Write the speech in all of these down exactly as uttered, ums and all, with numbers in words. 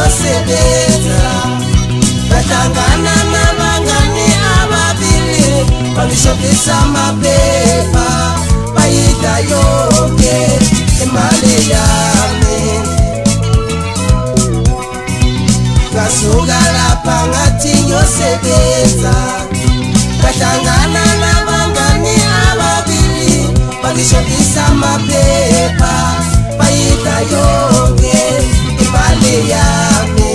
ngiyosebenza bahlangana nabangani ababili bangishopisa amaphepha bayidla yonke imali yami ngasuka lapha ngathi ngiyosebenza bahlangana nabangani ababili bangishopisa amaphepha bayidla yonke imali yami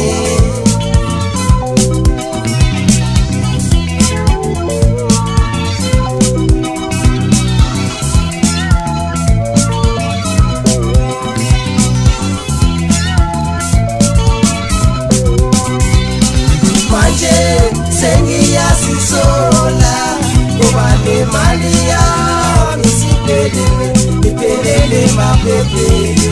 manje sengiyasisola ngoba nemali yami siphelele iphelele maphepheni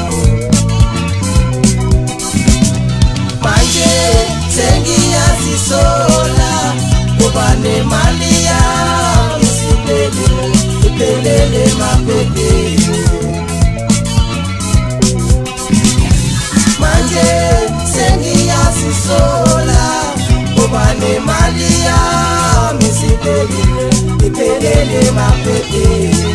manje sengiyazisola ngoba nemali yami siphelele iphelele maphepheni manje sengiyazisola ngoba nemali yami siphelele iphelele maphepheni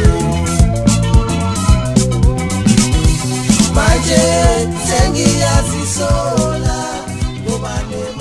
manje sengiyazisola ngoba